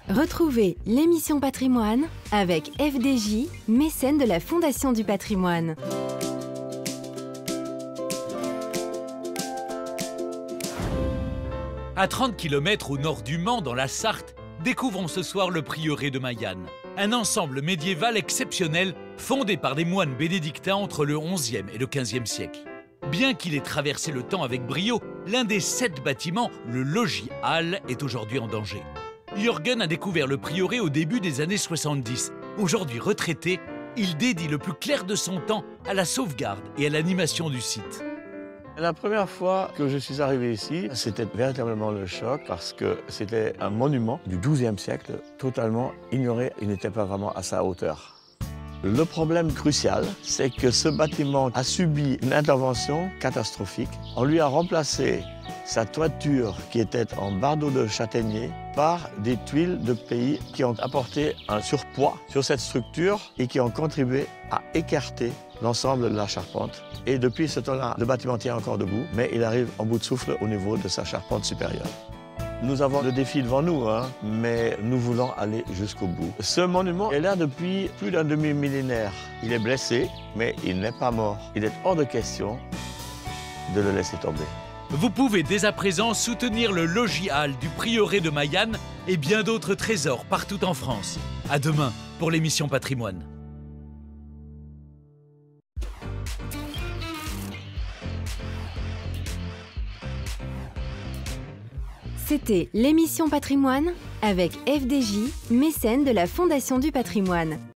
Retrouvez l'émission Patrimoine avec FDJ, mécène de la Fondation du Patrimoine. À 30 km au nord du Mans, dans la Sarthe, découvrons ce soir le prieuré de Mayanne. Un ensemble médiéval exceptionnel fondé par des moines bénédictins entre le XIe et le XVe siècle. Bien qu'il ait traversé le temps avec brio, l'un des 7 bâtiments, le logis Hall, est aujourd'hui en danger. Jürgen a découvert le prieuré au début des années 70. Aujourd'hui retraité, il dédie le plus clair de son temps à la sauvegarde et à l'animation du site. La première fois que je suis arrivé ici, c'était véritablement le choc parce que c'était un monument du XIIe siècle, totalement ignoré, il n'était pas vraiment à sa hauteur. Le problème crucial, c'est que ce bâtiment a subi une intervention catastrophique. On lui a remplacé sa toiture qui était en bardeaux de châtaignier par des tuiles de pays qui ont apporté un surpoids sur cette structure et qui ont contribué à écarter l'ensemble de la charpente. Et depuis ce temps-là, le bâtiment tient encore debout, mais il arrive en bout de souffle au niveau de sa charpente supérieure. Nous avons le défi devant nous, mais nous voulons aller jusqu'au bout. Ce monument est là depuis plus d'un demi-millénaire. Il est blessé, mais il n'est pas mort. Il est hors de question de le laisser tomber. Vous pouvez dès à présent soutenir le logis Hall du prieuré de Mayanne et bien d'autres trésors partout en France. À demain pour l'émission Patrimoine. C'était l'émission Patrimoine avec FDJ, mécène de la Fondation du Patrimoine.